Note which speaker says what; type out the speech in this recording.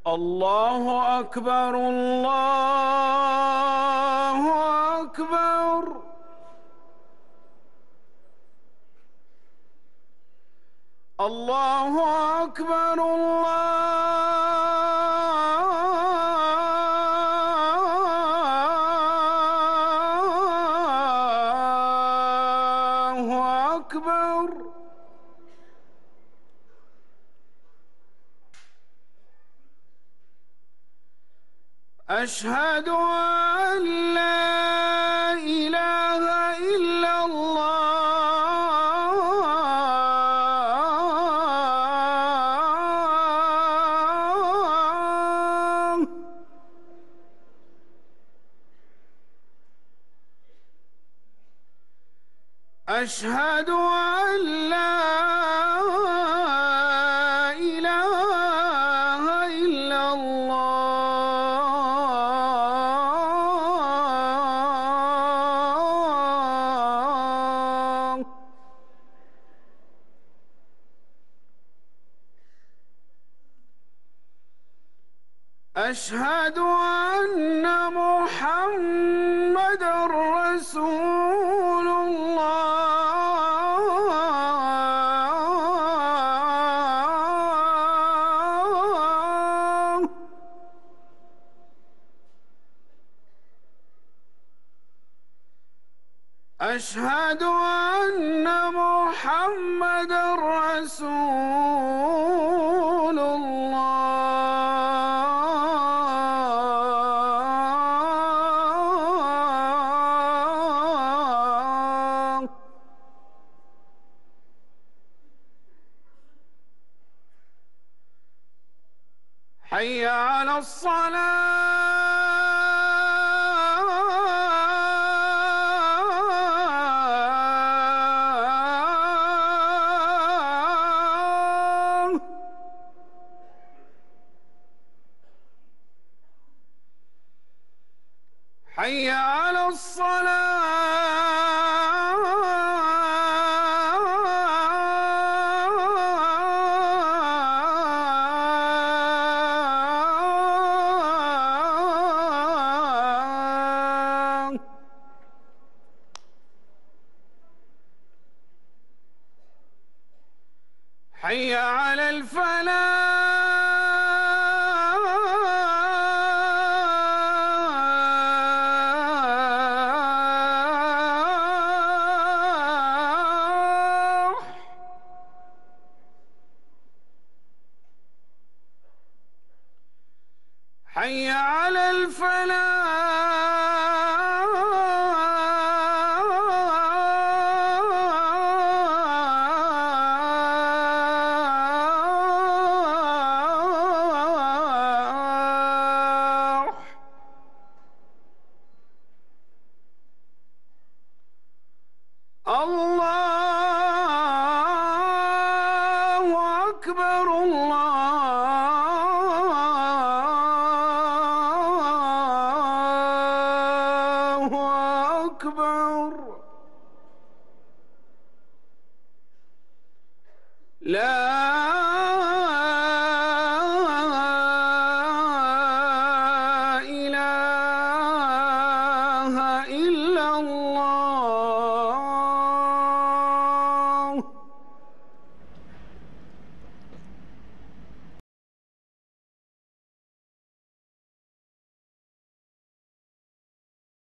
Speaker 1: الله أكبر الله أكبر. الله أكبر الله أكبر. أشهد أن لا إله إلا الله. أشهد أن لا إله إلا الله. أشهد أن محمدًا رسول الله. أشهد أن محمدًا رسول الله. حي على الصلاة. حي على الصلاة. حي على الفلاح. حي على الفلاح. الله أكبر الله أكبر. لا